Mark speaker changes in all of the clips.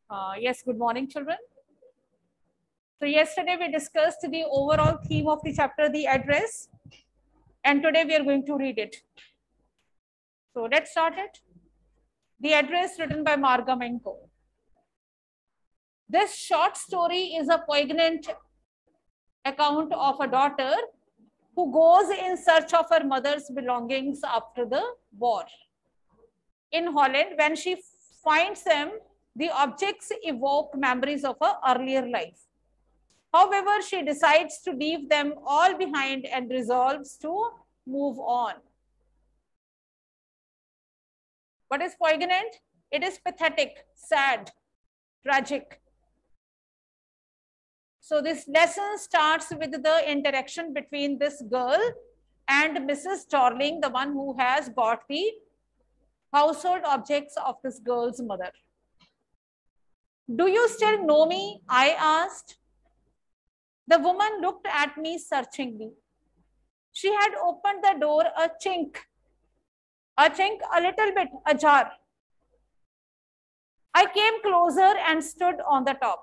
Speaker 1: Yes, good morning, children. So yesterday we discussed the overall theme of the chapter, the address, and today we are going to read it. So let's start it. The address written by Marga Menko. This short story is a poignant account of a daughter who goes in search of her mother's belongings after the war. In Holland, when she finds them, the objects evoke memories of her earlier life. However, she decides to leave them all behind and resolves to move on. What is poignant? It is pathetic, sad, tragic. So this lesson starts with the interaction between this girl and Mrs. Dorling, the one who has bought the household objects of this girl's mother. Do you still know me? I asked. The woman looked at me searchingly. She had opened the door a chink, a little bit ajar. I came closer and stood on the top.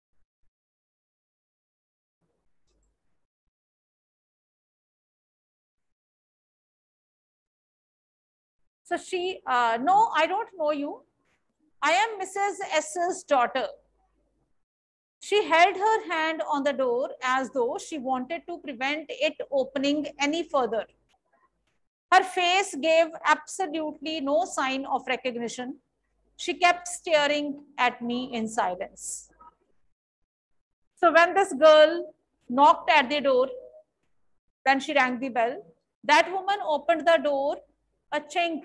Speaker 1: So she, no, I don't know you. I am Mrs. S's daughter. She held her hand on the door as though she wanted to prevent it opening any further. Her face gave absolutely no sign of recognition. She kept staring at me in silence. So when this girl knocked at the door, when she rang the bell, that woman opened the door a chink.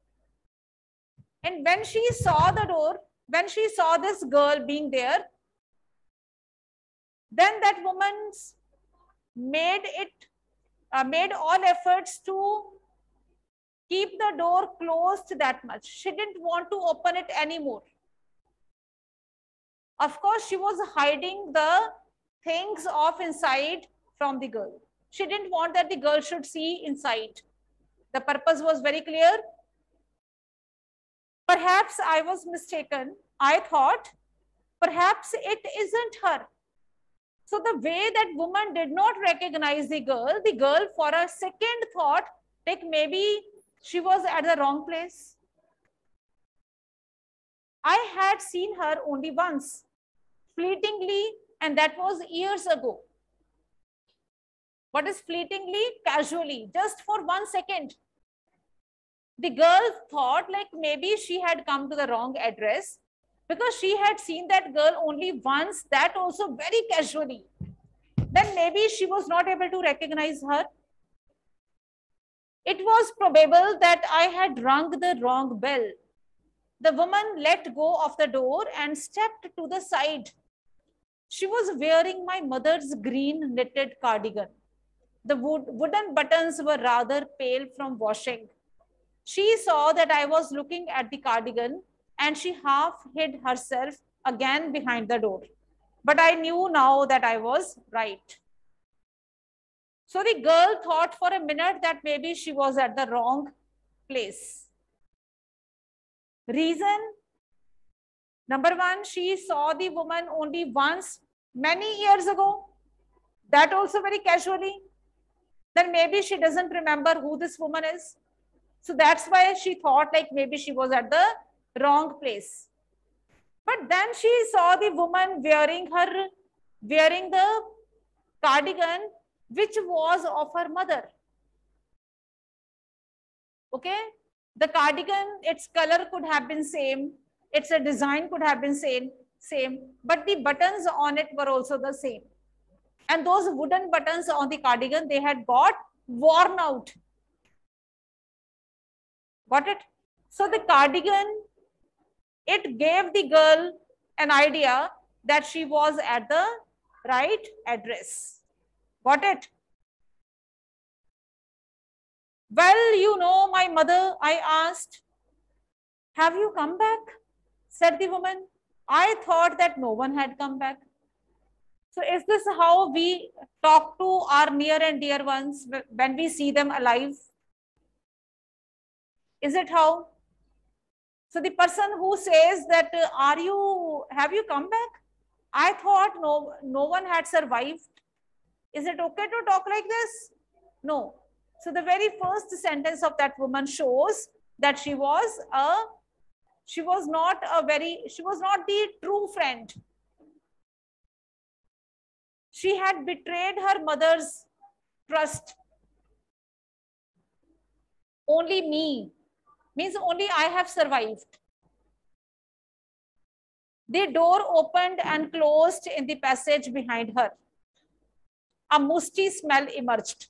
Speaker 1: And when she saw the door, when she saw this girl being there, then that woman made all efforts to keep the door closed that much. She didn't want to open it anymore. Of course, she was hiding the things of inside from the girl. She didn't want that the girl should see inside. The purpose was very clear. Perhaps I was mistaken. I thought, perhaps it isn't her. So the way that woman did not recognize the girl for a second thought, like maybe she was at the wrong place. I had seen her only once, fleetingly, and that was years ago. What is fleetingly? Casually, just for 1 second. The girl thought like maybe she had come to the wrong address because she had seen that girl only once, that also very casually. Then maybe she was not able to recognize her. It was probable that I had rung the wrong bell. The woman let go of the door and stepped to the side. She was wearing my mother's green knitted cardigan. The wooden buttons were rather pale from washing. She saw that I was looking at the cardigan and she half hid herself again behind the door. But I knew now that I was right. So the girl thought for a minute that maybe she was at the wrong place. Reason? Number one, she saw the woman only once, many years ago. That also very casually. Then maybe she doesn't remember who this woman is. So that's why she thought like maybe she was at the wrong place. But then she saw the woman wearing the cardigan, which was of her mother. Okay, the cardigan, its color could have been same, its design could have been same, but the buttons on it were also the same. And those wooden buttons on the cardigan, they had got worn out. Got it? So the cardigan, it gave the girl an idea that she was at the right address. Got it? Well, you know my mother, I asked. Have you come back? Said the woman. I thought that no one had come back. So is this how we talk to our near and dear ones when we see them alive? Is it how? So the person who says that, are you have you come back? I thought no one had survived. Is it okay to talk like this? No. So the very first sentence of that woman shows that she was not the true friend. She had betrayed her mother's trust. Only me, means only I have survived. The door opened and closed in the passage behind her. A musty smell emerged.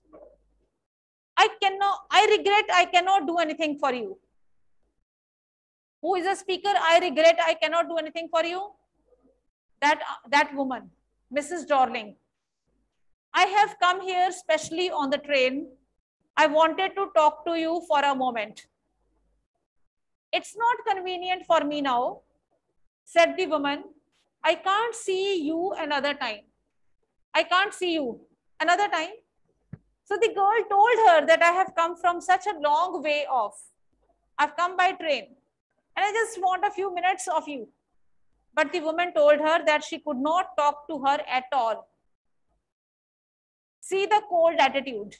Speaker 1: I regret I cannot do anything for you. Who is a speaker? I regret I cannot do anything for you. That woman, Mrs. Darling. I have come here specially on the train. I wanted to talk to you for a moment. It's not convenient for me now, said the woman. I can't see you another time. I can't see you another time. So the girl told her that I have come from such a long way off. I've come by train and I just want a few minutes of you. But the woman told her that she could not talk to her at all. See the cold attitude.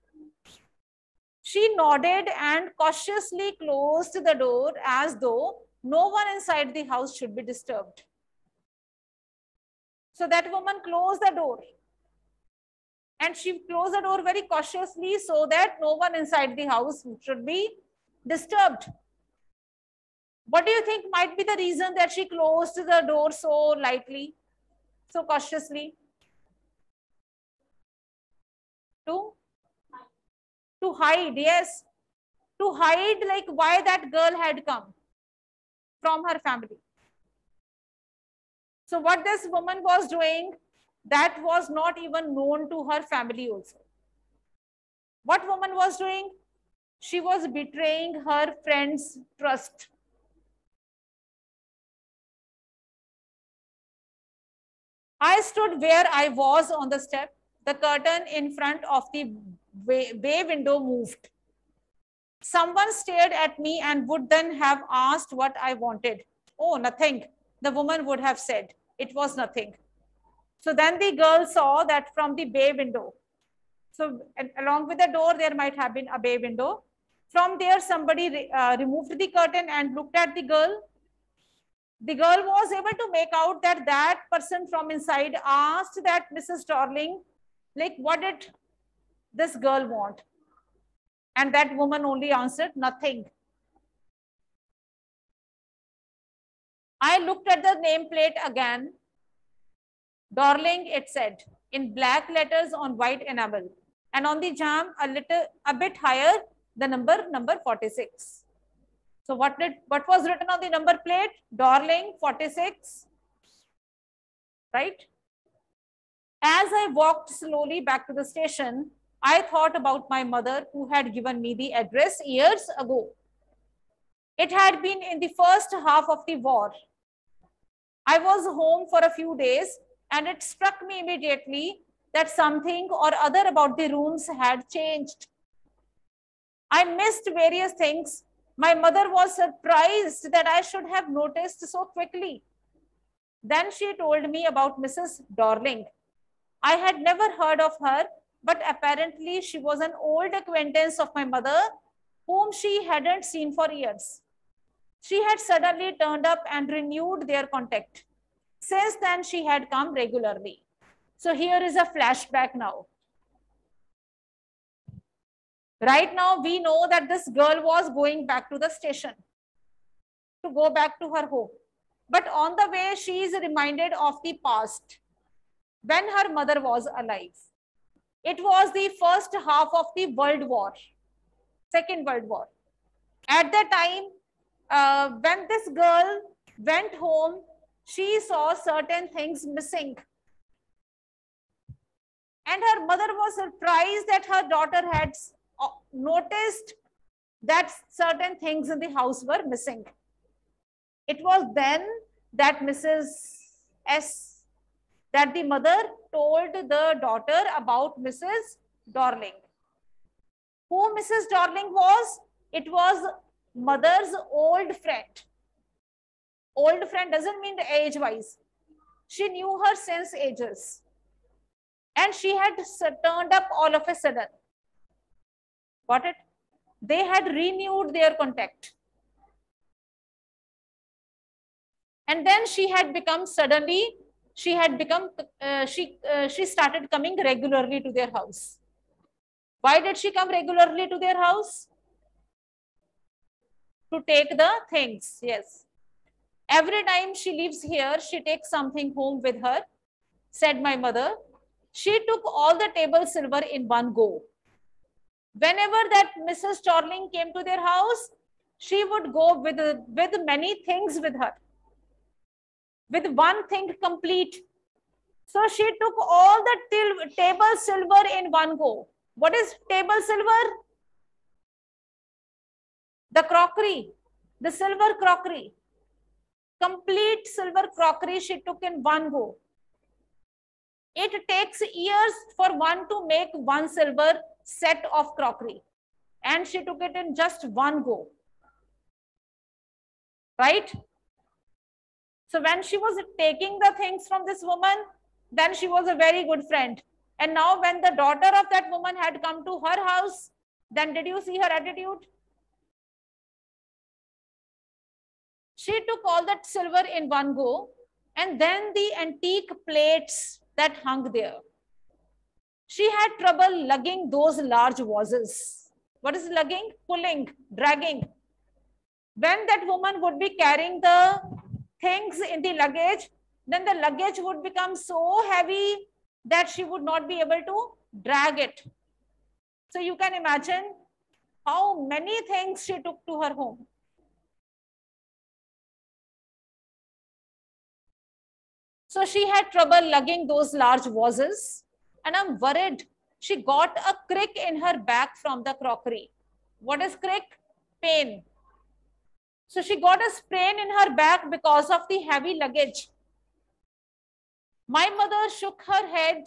Speaker 1: She nodded and cautiously closed the door as though no one inside the house should be disturbed. So that woman closed the door. And she closed the door very cautiously so that no one inside the house should be disturbed. What do you think might be the reason that she closed the door so lightly, so cautiously? To hide, yes. To hide like why that girl had come from her family. So what this woman was doing, that was not even known to her family also. What woman was doing? She was betraying her friend's trust. I stood where I was on the step. The curtain in front of the bay window moved. Someone stared at me and would then have asked what I wanted. Oh, nothing, the woman would have said. It was nothing. So then the girl saw that from the bay window. So along with the door, there might have been a bay window. From there, somebody removed the curtain and looked at the girl. The girl was able to make out that that person from inside asked that Mrs. Darling, like, what did this girl want? And that woman only answered, nothing. I looked at the nameplate again. Darling, it said, in black letters on white enamel. And on the jam, a bit higher, the number 46. So what was written on the number plate? Darling, 46. Right? As I walked slowly back to the station, I thought about my mother who had given me the address years ago. It had been in the first half of the war. I was home for a few days and it struck me immediately that something or other about the rooms had changed. I missed various things. My mother was surprised that I should have noticed so quickly. Then she told me about Mrs. Darling. I had never heard of her, but apparently she was an old acquaintance of my mother whom she hadn't seen for years. She had suddenly turned up and renewed their contact. Since then, she had come regularly. So here is a flashback now. Right now, we know that this girl was going back to the station to go back to her home. But on the way, she is reminded of the past when her mother was alive. It was the first half of the World War, Second World War. At the time, when this girl went home, she saw certain things missing. And her mother was surprised that her daughter had noticed that certain things in the house were missing. It was then that that the mother told the daughter about Mrs. Darling. Who Mrs. Darling was? It was mother's old friend. Old friend doesn't mean age wise. She knew her since ages. And she had turned up all of a sudden. Got it? They had renewed their contact. And then she had become suddenly, she started coming regularly to their house. Why did she come regularly to their house? To take the things, yes. Every time she leaves here, she takes something home with her, said my mother. She took all the table silver in one go. Whenever that Mrs. Chorling came to their house, she would go with many things with her, with one thing complete. So she took all the table silver in one go. What is table silver? The crockery, the silver crockery. Complete silver crockery she took in one go. It takes years for one to make one silver set of crockery. And she took it in just one go. Right? So when she was taking the things from this woman, then she was a very good friend. And now when the daughter of that woman had come to her house, then did you see her attitude? She took all that silver in one go, and then the antique plates that hung there. She had trouble lugging those large vases. What is lugging? Pulling, dragging. When that woman would be carrying the things in the luggage, then the luggage would become so heavy that she would not be able to drag it. So you can imagine how many things she took to her home. So she had trouble lugging those large vases, and I'm worried. She got a crick in her back from the crockery. What is crick? Pain. So she got a sprain in her back because of the heavy luggage. My mother shook her head.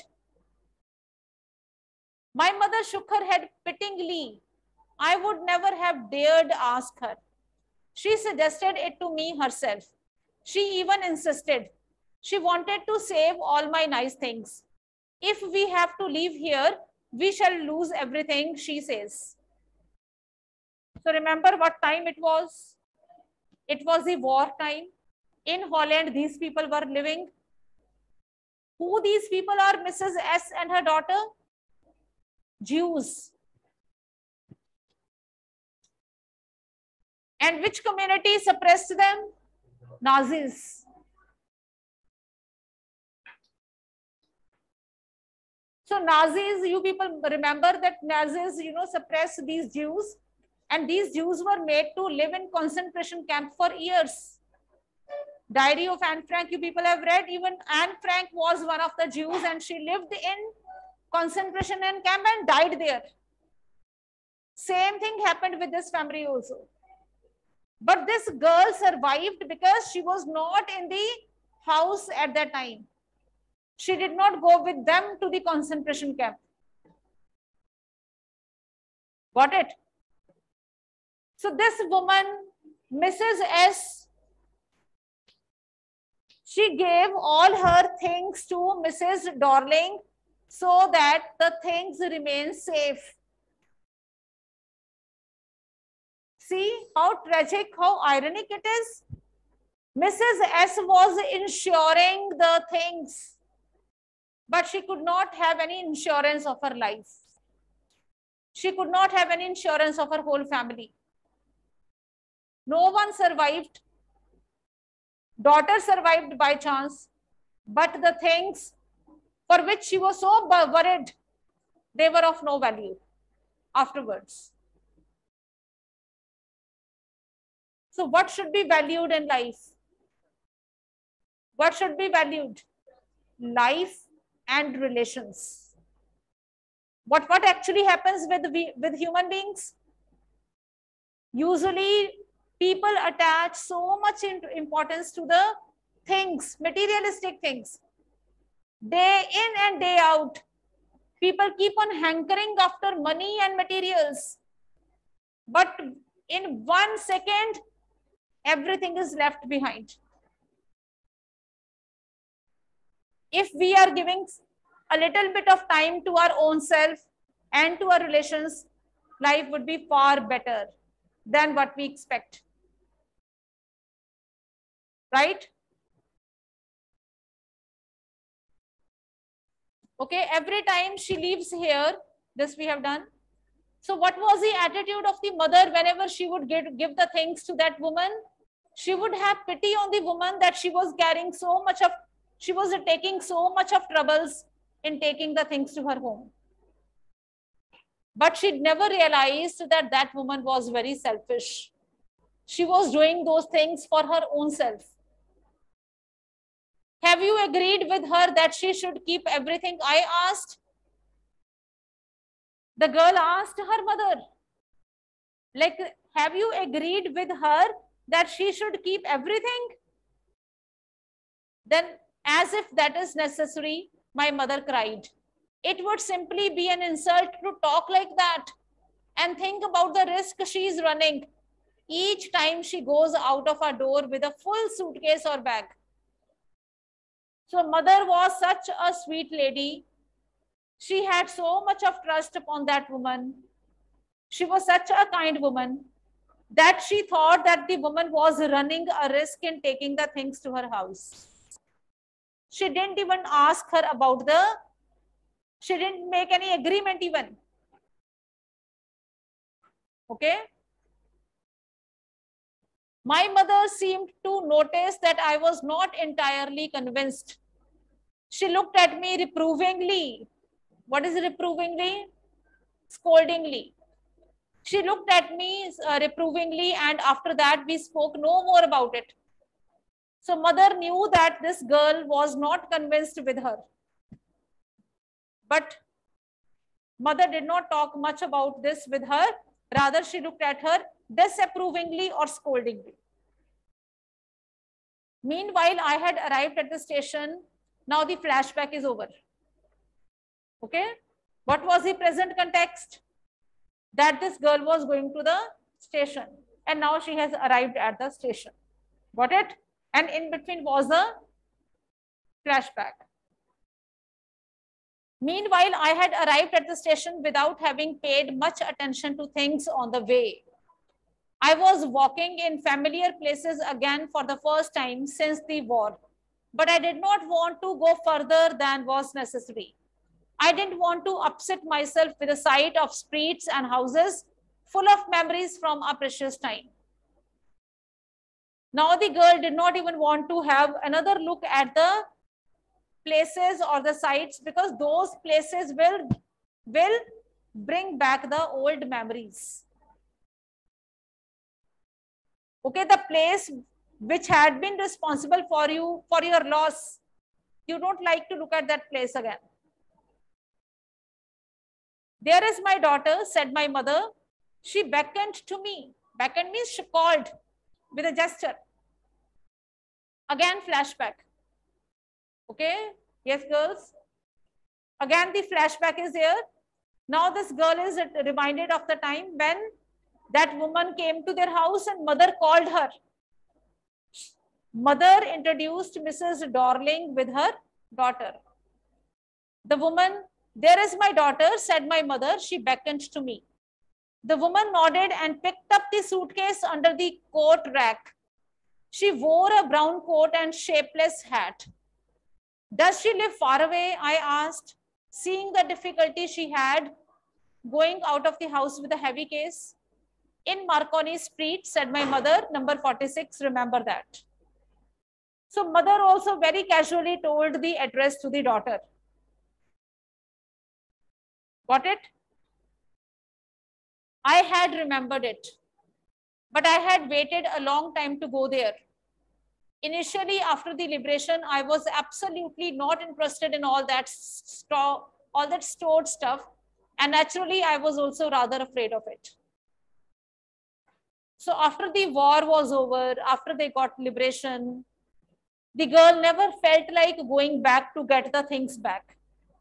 Speaker 1: My mother shook her head pityingly. I would never have dared ask her. She suggested it to me herself. She even insisted. She wanted to save all my nice things. If we have to leave here, we shall lose everything, she says. So remember what time it was? It was the war time. In Holland, these people were living. Who these people are, Mrs. S and her daughter? Jews. And which community suppressed them? Nazis. So Nazis, you people remember that Nazis, suppressed these Jews, and these Jews were made to live in concentration camp for years. Diary of Anne Frank, you people have read. Even Anne Frank was one of the Jews, and she lived in concentration camp and died there. Same thing happened with this family also. But this girl survived because she was not in the house at that time. She did not go with them to the concentration camp. Got it? So this woman, Mrs. S, she gave all her things to Mrs. Dorling so that the things remain safe. See how tragic, how ironic it is? Mrs. S was insuring the things, but she could not have any insurance of her life. She could not have any insurance of her whole family. No one survived. Daughter survived by chance, but the things for which she was so worried, they were of no value afterwards. So what should be valued in life? What should be valued? Life and relations. What actually happens with human beings? Usually people attach so much importance to the things, materialistic things. Day in and day out, people keep on hankering after money and materials. But in 1 second, everything is left behind. if we are giving a little bit of time to our own self and to our relations, life would be far better than what we expect. Right? Okay, every time she leaves here, this we have done. So what was the attitude of the mother whenever she would give the things to that woman? She would have pity on the woman that she was carrying so much of, she was taking so much of troubles in taking the things to her home. But she never realized that that woman was very selfish. She was doing those things for her own self. Have you agreed with her that she should keep everything? I asked. The girl asked her mother, like, have you agreed with her that she should keep everything? Then, as if that is necessary, my mother cried. It would simply be an insult to talk like that. And think about the risk she is running each time she goes out of her door with a full suitcase or bag. So mother was such a sweet lady. She had so much of trust upon that woman. She was such a kind woman that she thought that the woman was running a risk in taking the things to her house. She didn't even ask her about she didn't make any agreement even. Okay. My mother seemed to notice that I was not entirely convinced. She looked at me reprovingly. What is reprovingly? Scoldingly. She looked at me reprovingly, and after that, we spoke no more about it. So, mother knew that this girl was not convinced with her. But mother did not talk much about this with her. Rather, she looked at her disapprovingly or scoldingly. Meanwhile, I had arrived at the station. Now the flashback is over. Okay. What was the present context? That this girl was going to the station and now she has arrived at the station. Got it? And in between was the flashback. Meanwhile, I had arrived at the station without having paid much attention to things on the way. I was walking in familiar places again for the first time since the war, but I did not want to go further than was necessary. I didn't want to upset myself with the sight of streets and houses full of memories from a precious time. Now the girl did not even want to have another look at the places or the sites because those places will bring back the old memories. Okay, the place which had been responsible for you, for your loss, you don't like to look at that place again. There is my daughter, said my mother. She beckoned to me. Beckoned means she called with a gesture. Again, flashback. Okay, yes, girls. Again, the flashback is here. Now this girl is reminded of the time when that woman came to their house and mother called her. Mother introduced Mrs. Dorling with her daughter. The woman, there is my daughter, said my mother. She beckoned to me. The woman nodded and picked up the suitcase under the coat rack. She wore a brown coat and shapeless hat. Does she live far away? I asked, seeing the difficulty she had going out of the house with a heavy case. In Marconi Street, said my mother, number 46, remember that. So mother also very casually told the address to the daughter. Got it? I had remembered it, but I had waited a long time to go there. Initially, after the liberation, I was absolutely not interested in all that stored stuff, and naturally, I was also rather afraid of it. So after the war was over, after they got liberation, the girl never felt like going back to get the things back.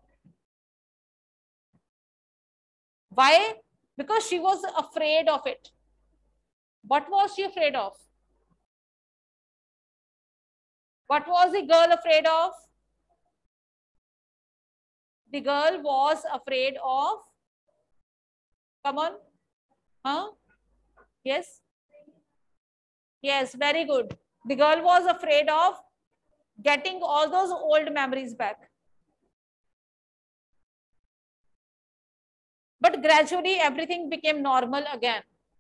Speaker 1: Why? Because she was afraid of it. What was she afraid of? What was the girl afraid of? The girl was afraid of, come on, huh? Yes, yes, very good. The girl was afraid of getting all those old memories back. But gradually everything became normal again.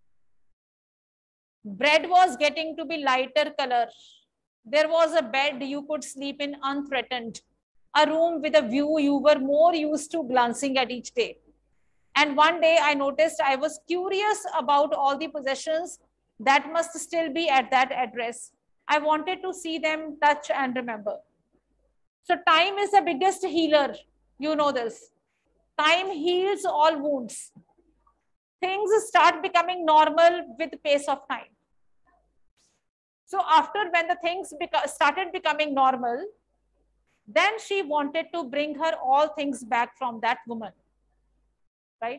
Speaker 1: Bread was getting to be lighter color. There was a bed you could sleep in unthreatened, a room with a view you were more used to glancing at each day. And one day I noticed I was curious about all the possessions that must still be at that address. I wanted to see them, touch, and remember. So, time is the biggest healer. You know this. Time heals all wounds. Things start becoming normal with the pace of time. So, after when the things started becoming normal, then she wanted to bring her all things back from that woman. Right?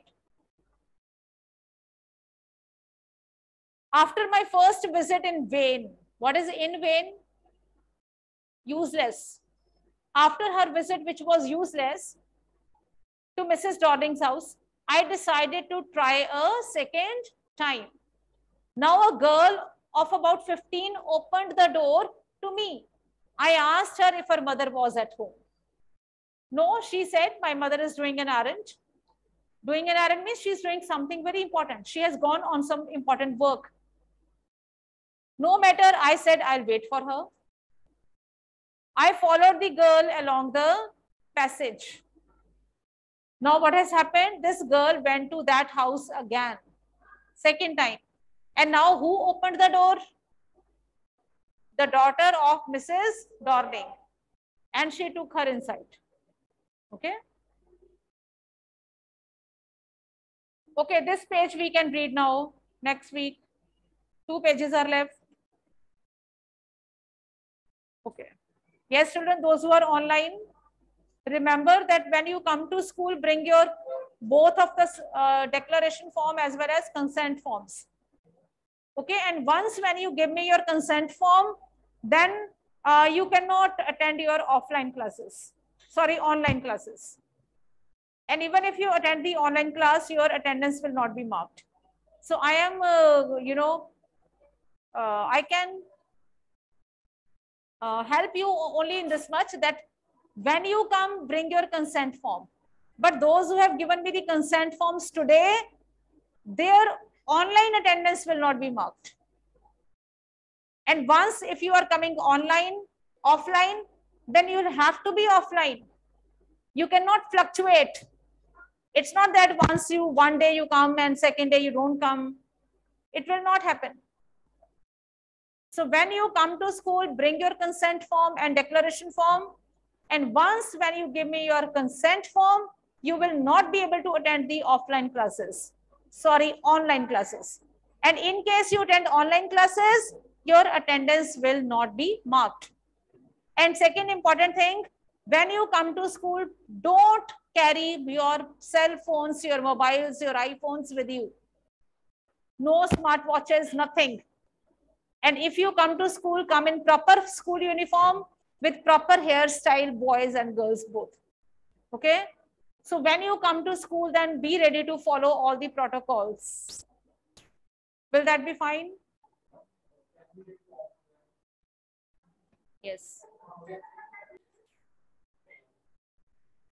Speaker 1: After my first visit in vain, what is in vain? Useless. After her visit, which was useless, to Mrs. Darling's house, I decided to try a second time. Now a girl of about 15 opened the door to me. I asked her if her mother was at home. No, she said, my mother is doing an errand. Doing an errand means she's doing something very important. She has gone on some important work. No matter, I said, I'll wait for her. I followed the girl along the passage. Now what has happened? This girl went to that house again, second time. And now who opened the door? The daughter of Mrs. Darling. And she took her inside. Okay. Okay, this page we can read now. Next week. 2 pages are left. Okay. Yes, children, those who are online, remember that when you come to school, bring your both of the declaration form as well as consent forms. Okay, and once when you give me your consent form, then you cannot attend your offline classes. Sorry, online classes. And even if you attend the online class, your attendance will not be marked. So I am, I can help you only in this much that when you come, bring your consent form. But those who have given me the consent forms today, their online attendance will not be marked. And once if you are coming online, offline, then you'll have to be offline. You cannot fluctuate. It's not that one day you come and second day you don't come. It will not happen. So when you come to school, bring your consent form and declaration form. And once when you give me your consent form, you will not be able to attend the offline classes. Sorry, online classes. And in case you attend online classes, your attendance will not be marked. And second important thing, when you come to school, don't carry your cell phones, your mobiles, your iPhones with you. No smartwatches, nothing. And if you come to school, come in proper school uniform with proper hairstyle, boys and girls both. Okay? So when you come to school, then be ready to follow all the protocols. Will that be fine? Yes.